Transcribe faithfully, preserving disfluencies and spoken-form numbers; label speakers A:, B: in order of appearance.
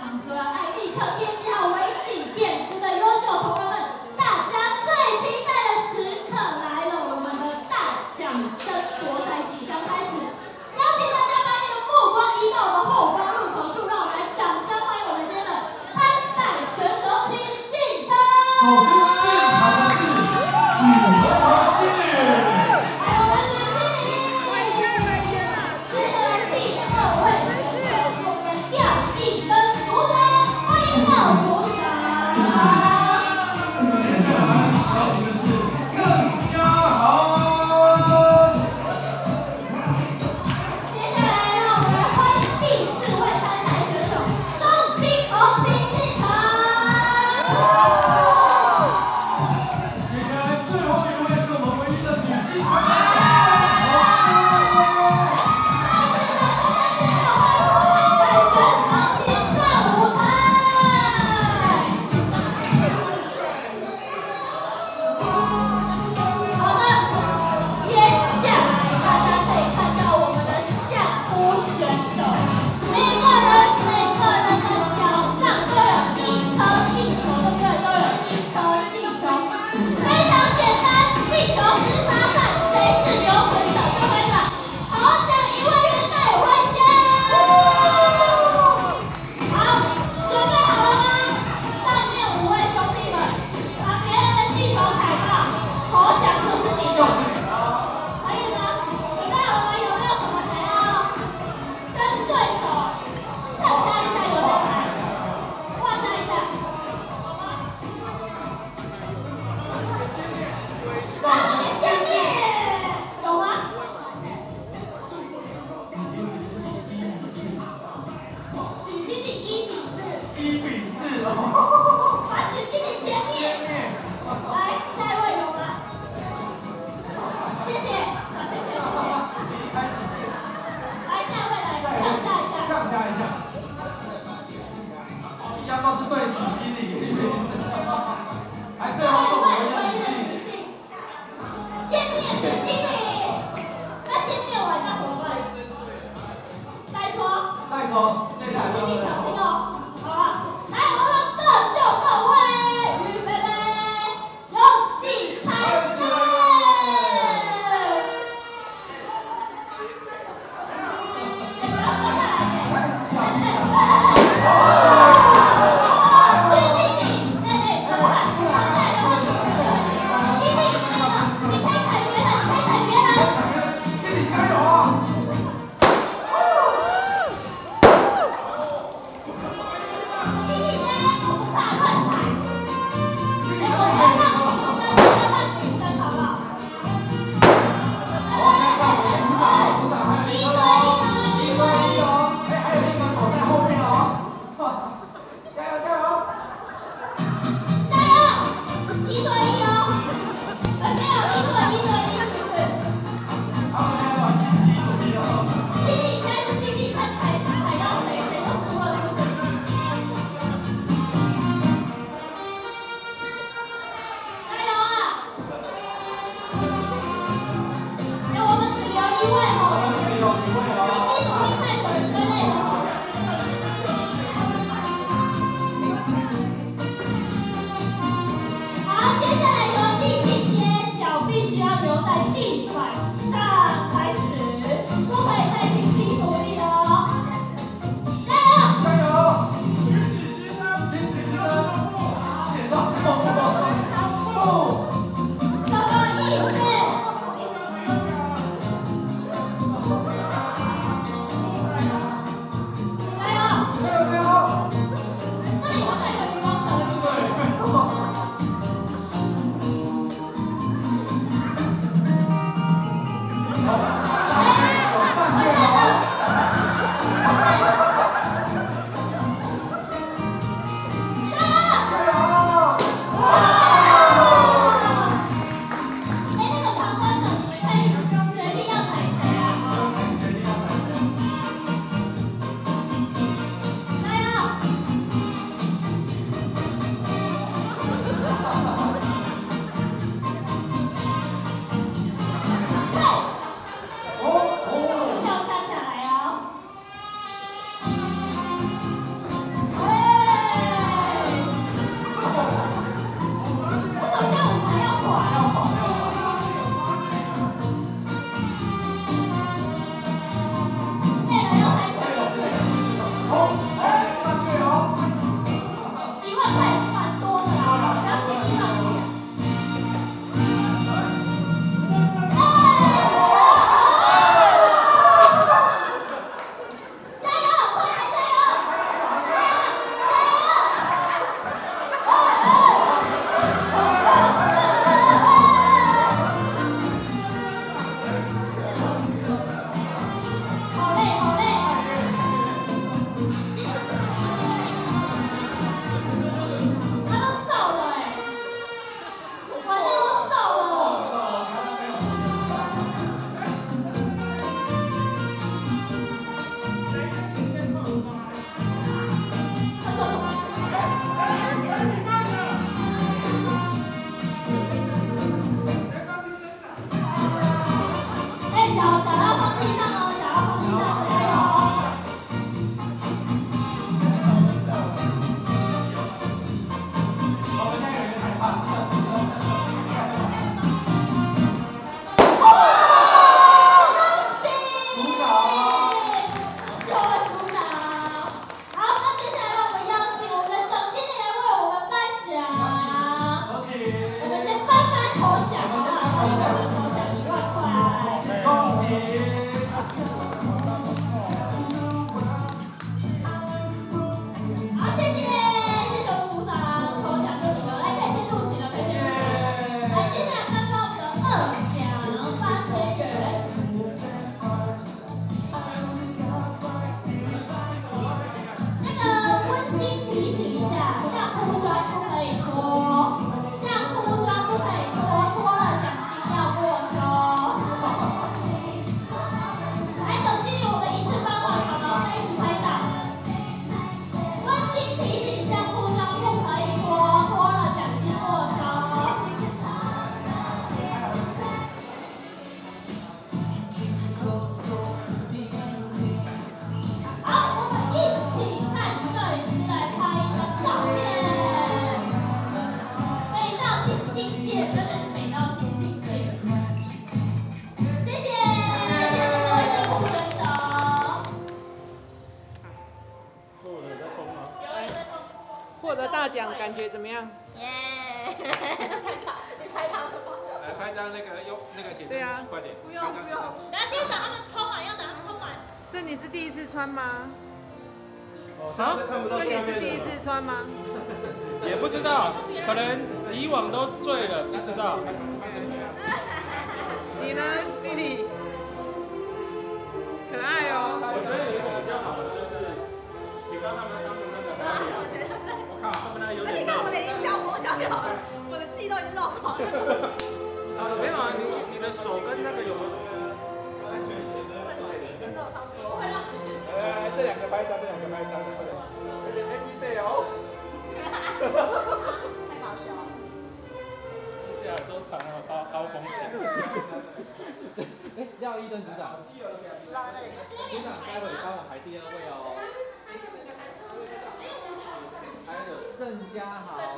A: 场所有爱立刻编辑好违禁电子的优秀同仁们，大家最期待的时刻来了，我们的大奖争夺赛即将开始，邀请大家把你的目光移到我们后方入口处，让我们来掌声欢迎我们今天的参赛选手，请进场。
B: 首先进场的是许同华姐。
A: 请你小心哦，好不好？来，我们的
C: 获得大奖，感觉怎么样？
D: 耶！你猜他的吧？
E: 来拍张那个用那个写真集，快点。
D: 不用不用。
A: 然后第一等他们冲完，要等他们冲完。
C: 这你是第一次穿吗？
B: 哦，这看不到
C: 这你
B: 下面
C: 是第一次穿吗？
E: 也不知道，可能以往都醉了，不知道。
C: 你呢，弟弟？可爱哦。
E: 我觉得有一个比较好的就是，你刚他们当初那个哪里啊？我靠，他们那有点。
D: 你看我的已经消磨消掉了，我的气都已经漏光了。
E: 没有啊，你你的手跟那个有。
B: 安全鞋的上面。
E: 来，这两个拍一张，这两个拍一张，有点 happy day 哦。
D: 太搞笑了。
E: 接下来都谈了高高风险。
F: 哎，廖一登组长，
D: 绕在这里。
F: 组长待会帮我排第二位哦。还有郑家豪。